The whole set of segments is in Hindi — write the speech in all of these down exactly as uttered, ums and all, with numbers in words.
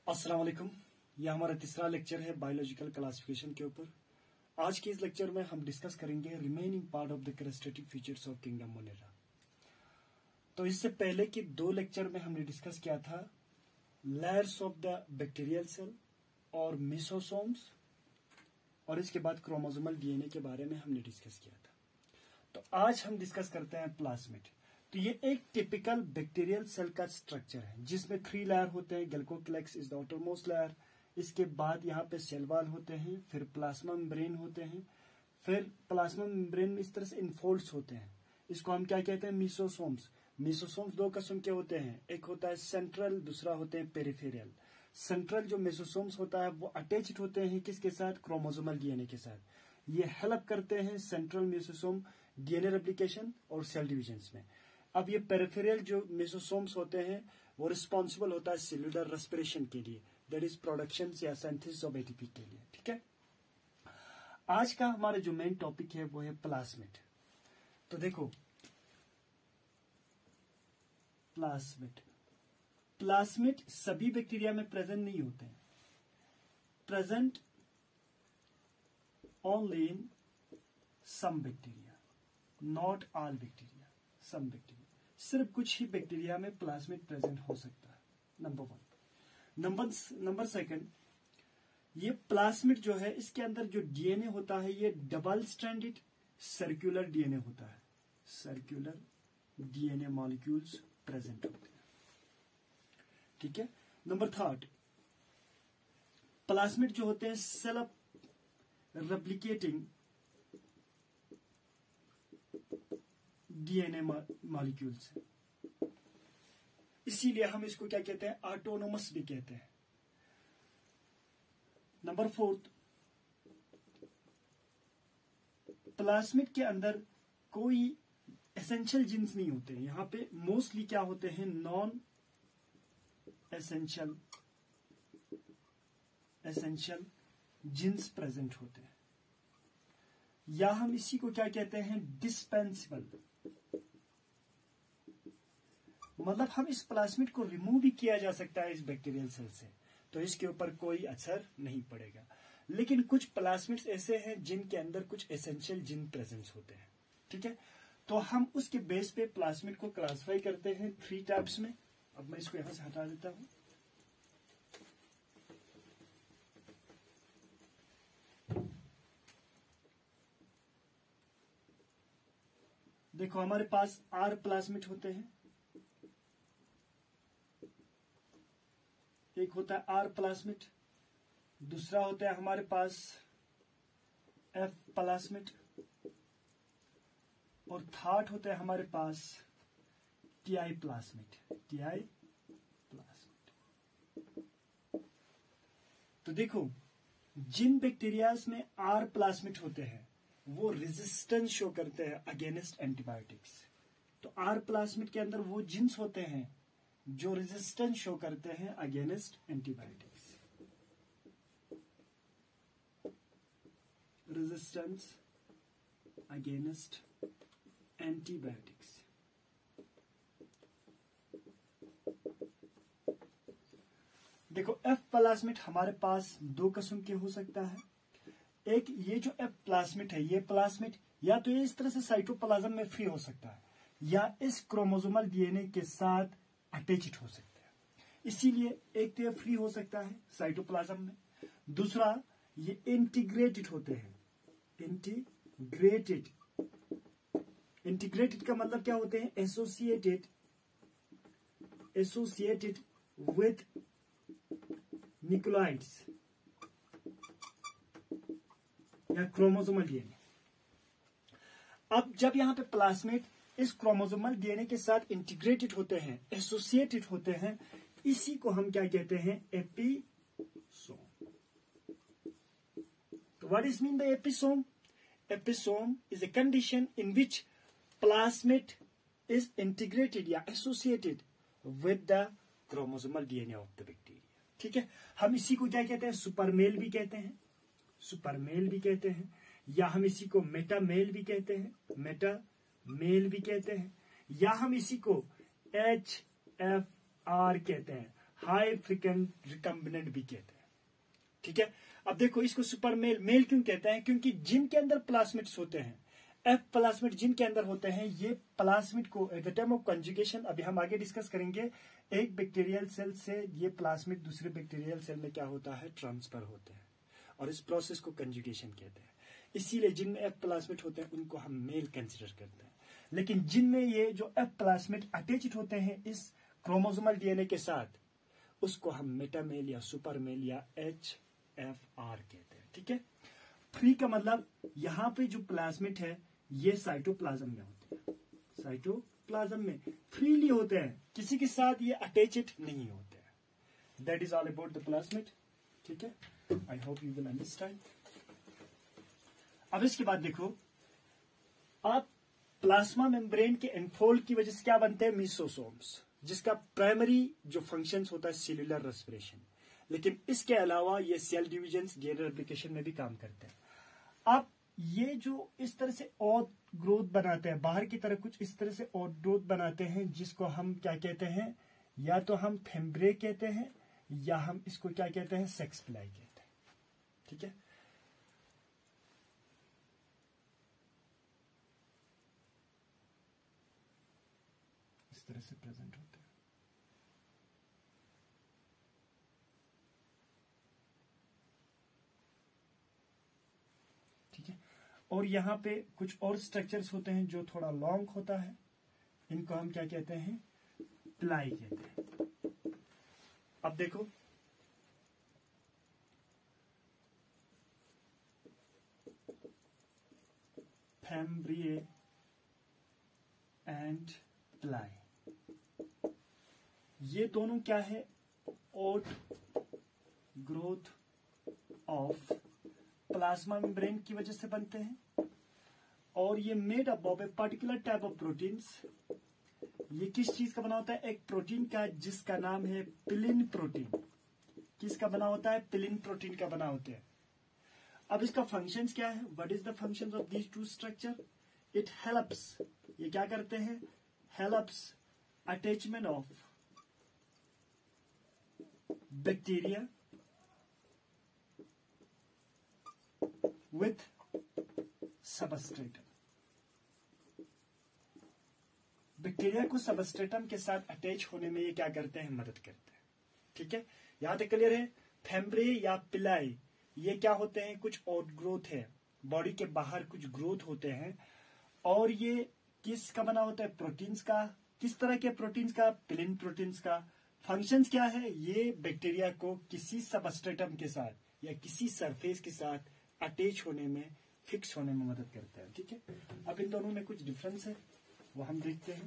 अस्सलाम वालेकुम। यह हमारा तीसरा लेक्चर है बायोलॉजिकल क्लासिफिकेशन के ऊपर। आज के इस लेक्चर में हम डिस्कस करेंगे remaining part of the characteristic features of kingdom Monera. तो इससे पहले के दो लेक्चर में हमने डिस्कस किया था layers of the bacterial cell और मेसोसोम्स, और इसके बाद क्रोमोसोमल डीएनए के बारे में हमने डिस्कस किया था। तो आज हम डिस्कस करते हैं प्लाज्मिड। तो ये एक टिपिकल बैक्टीरियल सेल का स्ट्रक्चर है जिसमें थ्री लेयर होते हैं। Glycocalyx is the outermost layer, इसके बाद यहाँ पे सेल वॉल होते हैं, फिर प्लाज्मा मेम्ब्रेन होते हैं, फिर प्लाज्मा मेम्ब्रेन में इस तरह से इनफोल्ड्स होते हैं। इसको हम क्या कहते हैं? मेसोसोम्स। मेसोसोम्स दो किस्म के होते हैं, एक होता है सेंट्रल, दूसरा होते हैं पेरिफेरल। सेंट्रल जो मेसोसोम्स होता है वो अटैच्ड होते हैं किसके साथ? क्रोमोसोमल डीएनए के साथ। ये हेल्प करते हैं सेंट्रल मेसोसोम डीएनए रेप्लिकेशन और सेल डिविजन में। अब ये पेरिफेरल जो मेसोसोम्स होते हैं वो रिस्पॉन्सिबल होता है सेल्यूलर रेस्पिरेशन के लिए, दैट इज प्रोडक्शन या सिंथेसिस ऑफ एटीपी के लिए। ठीक है, आज का हमारा जो मेन टॉपिक है वो है प्लाज्मिड। तो देखो प्लाज्मिड प्लाज्मिड सभी बैक्टीरिया में प्रेजेंट नहीं होते हैं, present only in some bacteria, not all bacteria, some bacteria. सिर्फ कुछ ही बैक्टीरिया में प्लाज्मिड प्रेजेंट हो सकता है, number one. Number number second, ये प्लाज्मिड जो है इसके अंदर जो डीएनए होता है ये डबल स्ट्रैंडेड सर्कुलर डीएनए होता है, सर्कुलर डीएनए मॉलिक्यूल्स प्रेजेंट होते हैं। ठीक है। नंबर थर्ड, प्लाज्मिड जो होते हैं सेल्फ रेप्लिकेटिंग डीएनए मॉलिक्यूल्स, इसीलिए हम इसको क्या कहते हैं? ऑटोनोमस भी कहते हैं। नंबर फोर्थ, प्लाज्मिड के अंदर कोई एसेंशियल जीन्स नहीं होते हैं। यहां पे मोस्टली क्या होते हैं? Non essential essential genes present होते हैं, या हम इसी को क्या कहते हैं? डिस्पेंसिबल। मतलब हम इस प्लाज्मिड को रिमूव भी किया जा सकता है इस बैक्टीरियल सेल से, तो इसके ऊपर कोई असर नहीं पड़ेगा। लेकिन कुछ प्लाज्मिड्स ऐसे हैं जिनके अंदर कुछ एसेंशियल जीन प्रेजेंस होते हैं। ठीक है, तो हम उसके बेस पे प्लाज्मिड को क्लासिफाई करते हैं थ्री टाइप्स में। अब मैं इसको यहां से हटा देता हूं। देखो हमारे पास आर प्लाज्मिड होते हैं, एक होता है आर प्लाज्मिड, दूसरा होता है हमारे पास एफ प्लाज्मिड, और थर्ड होता है हमारे पास टीआई प्लाज्मिड, टीआई प्लाज्मिड। तो देखो जिन बैक्टीरियाज में आर प्लाज्मिड होते हैं वो रेजिस्टेंस शो करते हैं अगेंस्ट एंटीबायोटिक्स। तो आर प्लाज्मिड के अंदर वो जीन्स होते हैं जो रेजिस्टेंस शो करते हैं against antibiotics, resistance against antibiotics. देखो एफ प्लाज्मिड हमारे पास दो किस्म के हो सकता है। एक ये जो एफ प्लाज्मिड है, ये प्लाज्मिड या तो ये इस तरह से साइटोप्लाज्म में फ्री हो सकता है या इस क्रोमोसोमल डीएनए के साथ अटैच्ड हो सकता है। इसीलिए एक तो ये फ्री हो सकता है साइटोप्लाज्म में, दूसरा ये इंटीग्रेटेड होते हैं। इंटीग्रेटेड इंटीग्रेटेड का मतलब क्या होते हैं? एसोसिएटेड एसोसिएटेड विथ न्यूक्लियोइड्स या क्रोमोसोमल डीएनए। अब जब यहां पे प्लाज्मिड इस क्रोमोसोमल डीएनए के साथ इंटीग्रेटेड होते हैं, एसोसिएटेड होते हैं, इसी को हम क्या कहते हैं? एपिसोम। तो what is mean by episome? Episome is a condition in which plasmid is integrated या associated with the chromosomal DNA of the bacteria. ठीक है, हम इसी को क्या कहते हैं? सुपरमेल भी कहते हैं, सुपरमेल भी कहते हैं, या हम इसी को मेटामेल भी कहते हैं, मेटा मेल भी कहते हैं, या हम इसी को एच एफ आर कहते हैं, हाई फ्रीक्वेंट रिकम्बिनेंट भी कहते हैं। ठीक है, अब देखो इसको सुपर मेल मेल क्यों कहते हैं, क्योंकि जिनके अंदर प्लाज्मिड्स होते हैं, एफ प्लाज्मिड जिनके अंदर होते हैं, ये प्लाज्मिड को at the time of conjugation, अभी हम आगे डिस्कस करेंगे, एक बैक्टीरियल सेल से ये प्लाज्मिड दूसरे बैक्टीरियल सेल में क्या होता है, ट्रांसफर होते हैं, और इस प्रोसेस को कंजुगेशन कहते हैं। इसीलिए जिनमें एफ प्लाज्मिड होते हैं उनको हम मेल कंसिडर करते हैं। लेकिन जिनमें ये जो एफ प्लाज्मिड अटैच्ड होते हैं इस क्रोमोसोमल डीएनए के साथ, उसको हम मेटामेल या सुपरमेल या एच एफ आर कहते हैं। ठीक है, फ्री का मतलब यहाँ पे जो प्लाज्मिड है ये साइटोप्लाज्म में होते हैं, साइटोप्लाज्म में फ्रीली होते हैं, किसी के साथ ये अटैच्ड नहीं होते हैं। That is all about the plasmid. ठीक है, I hope you will understand. अब इसके बाद देखो, आप प्लाज्मा मेम्ब्रेन के एनफोल्ड की वजह से क्या बनते हैं, मीसोसोम्स, जिसका प्राइमरी जो फंक्शंस होता है सेल्यूलर रेस्पिरेशन, लेकिन इसके अलावा ये सेल डिविजन, डीएनए रेप्लिकेशन में भी काम करते हैं। आप ये जो इस तरह से और ग्रोथ बनाते हैं, बाहर की तरफ कुछ इस तरह से और ग्रोथ बनाते हैं, जिसको हम क्या कहते हैं, या तो हम फेम्ब्रे कहते हैं या हम इसको क्या कहते हैं, सेक्स प्लाई कहते हैं। ठीक है, इस तरह से प्रेजेंट होते हैं। ठीक है, और यहाँ पे कुछ और स्ट्रक्चर्स होते हैं जो थोड़ा लॉन्ग होता है, इनको हम क्या कहते हैं, प्लाई कहते हैं। अब देखो, फैम्ब्रिए एंड प्लाई, ये दोनों क्या है, outgrowth of plasma membrane की वजह से बनते हैं, और ये made up of a particular type of proteins. ये किस चीज का बना होता है, एक प्रोटीन का जिसका नाम है पिलिन प्रोटीन। किसका बना होता है, पिलिन प्रोटीन का बना होता है। अब इसका फंक्शंस क्या है, what is the functions of these two structure, it helps, ये क्या करते हैं, helps attachment of bacteria with substratum. Bacteria को सबस्ट्रेटम के साथ अटैच होने में ये क्या करते हैं, मदद करते हैं। ठीक है, यहां तक क्लियर है। फेम्ब्रे या पिलाई ये क्या होते हैं, कुछ और ग्रोथ है, बॉडी के बाहर कुछ ग्रोथ होते हैं, और ये किस का बना होता है, प्रोटीन्स का। किस तरह के प्रोटीन्स का, पिलिन प्रोटीन्स का। फंक्शंस क्या है, ये बैक्टीरिया को किसी सबस्ट्रेटम के साथ या किसी सरफेस के साथ अटैच होने में, फिक्स होने में मदद करता है। ठीक है, अब इन दोनों में कुछ डिफरेंस है, वो हम देखते हैं।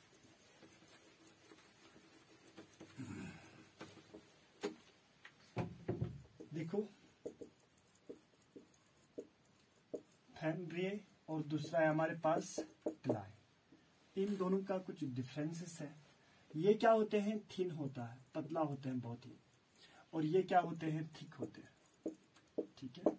देखो, फैम्ब्रिए और दूसरा है हमारे पास प्लाई, इन दोनों का कुछ डिफरेंसेस है। ये क्या होते हैं, थिन होता है, पतला होते हैं बहुत ही, और ये क्या होते हैं, थिक होते हैं। ठीक है,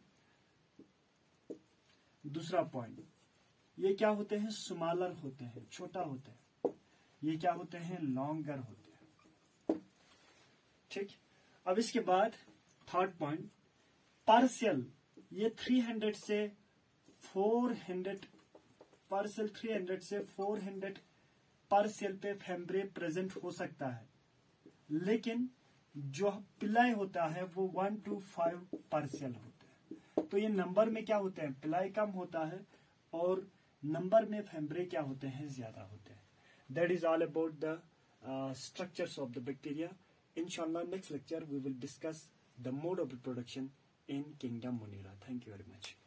दूसरा पॉइंट, ये क्या होते हैं, स्मॉलर होते हैं, छोटा होते हैं। ये क्या होते हैं, लॉन्गर होते हैं। ठीक, अब इसके बाद थर्ड पॉइंट, पार्शियल, ये तीन सौ से चार सौ, पार्शियल तीन सौ से चार सौ पार्शियल पे फेम्ब्रे प्रेजेंट हो सकता है, लेकिन जो पिलाई होता है वो वन टू फाइव पार्शियल होते हैं। तो ये नंबर में क्या होते हैं, पिलाई कम होता है, और नंबर में फेम्ब्रे क्या होते हैं, ज्यादा होते हैं। That is all about the structures of the bacteria. इंशाल्लाह next lecture we will discuss the mode of reproduction in Kingdom Monera. Thank you very much.